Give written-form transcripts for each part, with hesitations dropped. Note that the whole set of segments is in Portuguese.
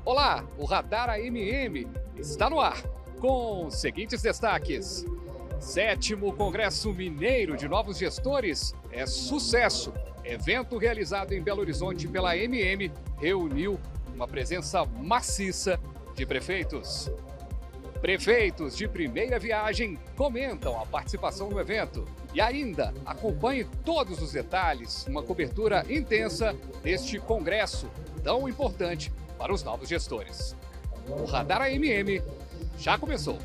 Olá, o Radar AMM está no ar com os seguintes destaques. 7º Congresso Mineiro de Novos Gestores é sucesso. Evento realizado em Belo Horizonte pela AMM reuniu uma presença maciça de prefeitos. Prefeitos de primeira viagem comentam a participação no evento e ainda acompanhe todos os detalhes, uma cobertura intensa deste congresso tão importante para os novos gestores. O Radar AMM já começou.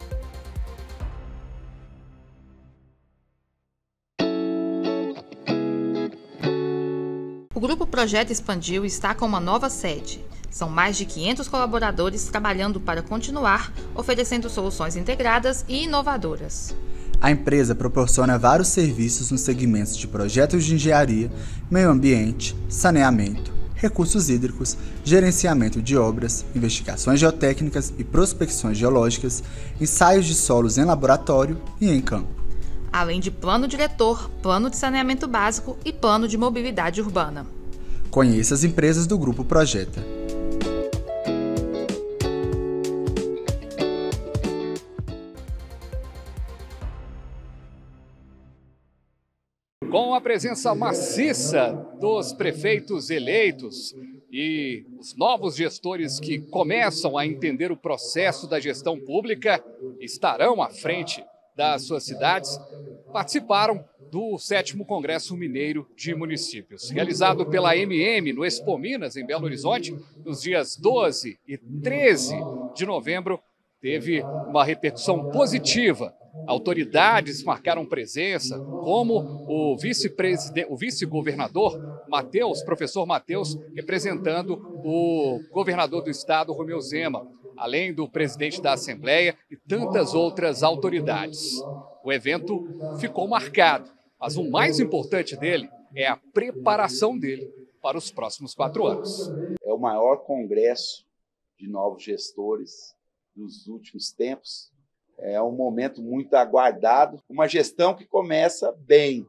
O Grupo Projeto expandiu e está com uma nova sede. São mais de 500 colaboradores trabalhando para continuar oferecendo soluções integradas e inovadoras. A empresa proporciona vários serviços nos segmentos de projetos de engenharia, meio ambiente, saneamento, recursos hídricos, gerenciamento de obras, investigações geotécnicas e prospecções geológicas, ensaios de solos em laboratório e em campo. Além de plano diretor, plano de saneamento básico e plano de mobilidade urbana. Conheça as empresas do Grupo Projeta. Com a presença maciça dos prefeitos eleitos e os novos gestores que começam a entender o processo da gestão pública, estarão à frente das suas cidades, participaram do 7º Congresso Mineiro de Municípios, realizado pela AMM no Expo Minas, em Belo Horizonte, nos dias 12 e 13 de novembro, teve uma repercussão positiva. Autoridades marcaram presença, como o vice-governador Matheus, professor Matheus, representando o governador do estado, Romeu Zema, além do presidente da Assembleia e tantas outras autoridades. O evento ficou marcado, mas o mais importante dele é a preparação dele para os próximos 4 anos. É o maior congresso de novos gestores dos últimos tempos. É um momento muito aguardado, uma gestão que começa bem,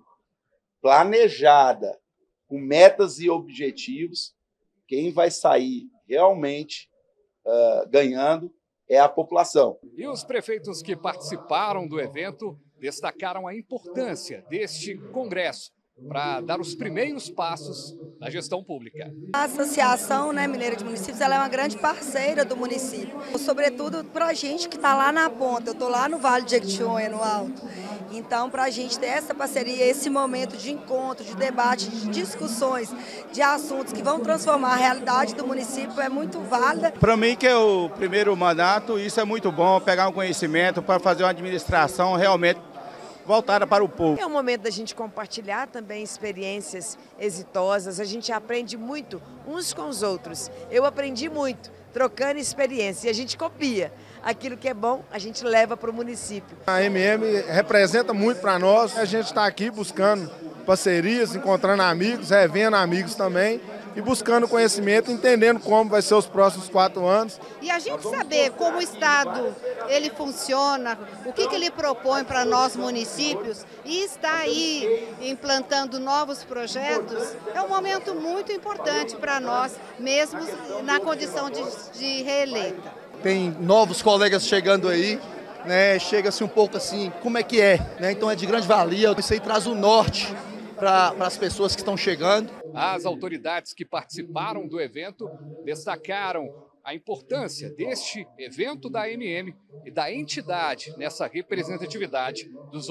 planejada, com metas e objetivos. Quem vai sair realmente ganhando é a população. E os prefeitos que participaram do evento destacaram a importância deste congresso para dar os primeiros passos na gestão pública. A Associação Mineira de Municípios ela é uma grande parceira do município, sobretudo para a gente que está lá na ponta. Eu estou lá no Vale de Jequitinhonha, no alto. Então, para a gente ter essa parceria, esse momento de encontro, de debate, de discussões, de assuntos que vão transformar a realidade do município é muito válida. Para mim, que é o primeiro mandato, isso é muito bom, pegar um conhecimento para fazer uma administração realmente voltada para o povo. É um momento da gente compartilhar também experiências exitosas, a gente aprende muito uns com os outros. Eu aprendi muito, trocando experiência, e a gente copia. Aquilo que é bom, a gente leva para o município. A AMM representa muito para nós, a gente está aqui buscando parcerias, encontrando amigos, revendo amigos também, e buscando conhecimento, entendendo como vai ser os próximos 4 anos. E a gente saber como o Estado ele funciona, o que ele propõe para nós municípios e está aí implantando novos projetos, é um momento muito importante para nós, mesmo na condição de reeleita. Tem novos colegas chegando aí, chega-se um pouco assim, como é que é, então é de grande valia, isso aí traz o norte para as pessoas que estão chegando. As autoridades que participaram do evento destacaram a importância deste evento da AMM e da entidade nessa representatividade dos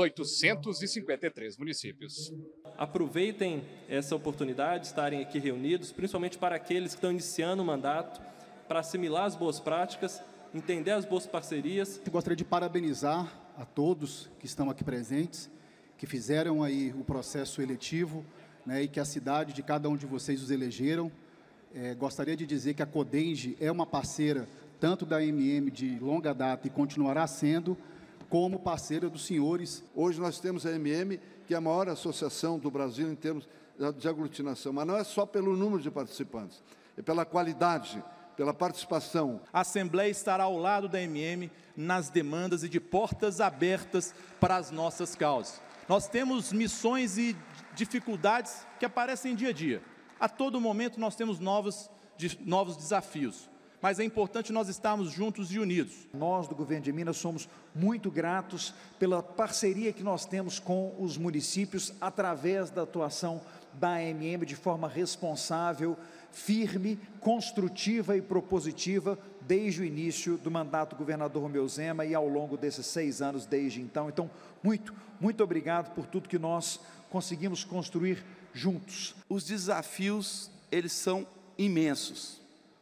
853 municípios. Aproveitem essa oportunidade de estarem aqui reunidos, principalmente para aqueles que estão iniciando o mandato, para assimilar as boas práticas, entender as boas parcerias. Eu gostaria de parabenizar a todos que estão aqui presentes, que fizeram aí o processo eletivo, e que a cidade de cada um de vocês os elegeram. Gostaria de dizer que a Codenge é uma parceira tanto da AMM de longa data e continuará sendo, como parceira dos senhores. Hoje nós temos a AMM, que é a maior associação do Brasil em termos de aglutinação, mas não é só pelo número de participantes, é pela qualidade, pela participação. A Assembleia estará ao lado da AMM nas demandas e de portas abertas para as nossas causas. Nós temos missões e dificuldades que aparecem dia a dia. A todo momento nós temos novos desafios. mas é importante nós estarmos juntos e unidos. Nós do governo de Minas somos muito gratos pela parceria que nós temos com os municípios através da atuação da AMM de forma responsável, firme, construtiva e propositiva desde o início do mandato do governador Romeu Zema e ao longo desses 6 anos desde então. Então, muito obrigado por tudo que nós conseguimos construir juntos. Os desafios, eles são imensos.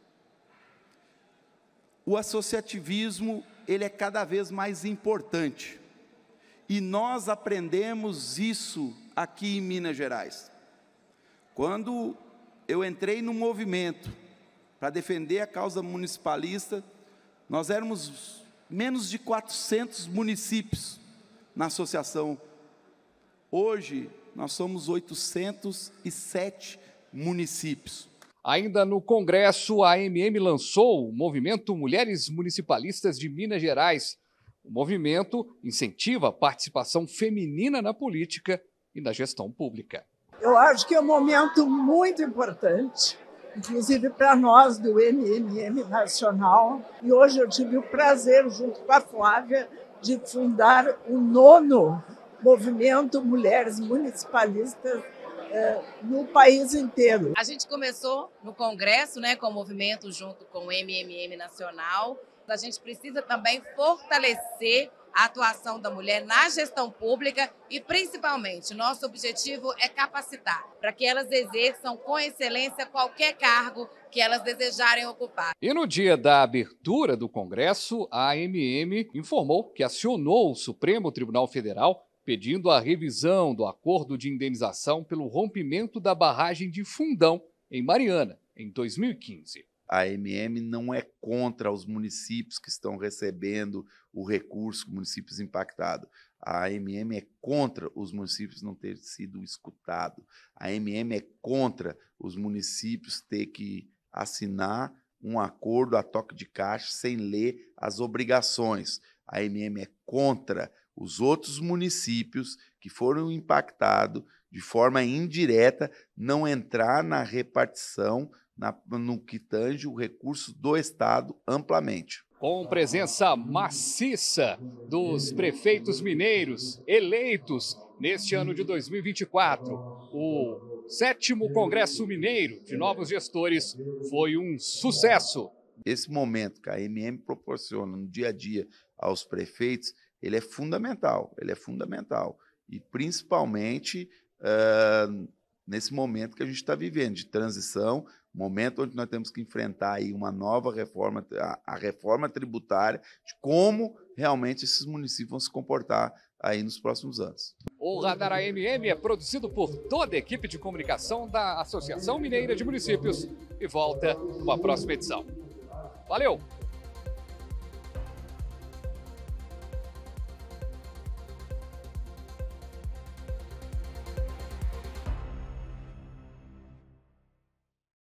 O associativismo, ele é cada vez mais importante. E nós aprendemos isso aqui em Minas Gerais. Quando eu entrei no movimento para defender a causa municipalista, nós éramos menos de 400 municípios na associação. Hoje, nós somos 807 municípios. Ainda no Congresso, a AMM lançou o Movimento Mulheres Municipalistas de Minas Gerais. O movimento incentiva a participação feminina na política e na gestão pública. Eu acho que é um momento muito importante, inclusive para nós do MMM Nacional. E hoje eu tive o prazer, junto com a Flávia, de fundar o 9º Movimento Mulheres Municipalistas no país inteiro. A gente começou no Congresso, né, com o movimento junto com o MMM Nacional. A gente precisa também fortalecer a atuação da mulher na gestão pública e, principalmente, nosso objetivo é capacitar para que elas exerçam com excelência qualquer cargo que elas desejarem ocupar. E no dia da abertura do Congresso, a AMM informou que acionou o Supremo Tribunal Federal pedindo a revisão do acordo de indenização pelo rompimento da barragem de Fundão, em Mariana, em 2015. A AMM não é contra os municípios que estão recebendo o recurso, municípios impactados. A AMM é contra os municípios não terem sido escutados. A AMM é contra os municípios ter que assinar um acordo a toque de caixa sem ler as obrigações. A AMM é contra os outros municípios que foram impactados de forma indireta não entrar na repartição no que tange o recurso do Estado amplamente. Com presença maciça dos prefeitos mineiros eleitos neste ano de 2024, o 7º Congresso Mineiro de Novos Gestores foi um sucesso. Esse momento que a AMM proporciona no dia a dia aos prefeitos, ele é fundamental, e principalmente nesse momento que a gente está vivendo de transição, momento onde nós temos que enfrentar aí uma nova reforma, a reforma tributária, de como realmente esses municípios vão se comportar aí nos próximos anos. O Radar AMM é produzido por toda a equipe de comunicação da Associação Mineira de Municípios e volta numa próxima edição. Valeu!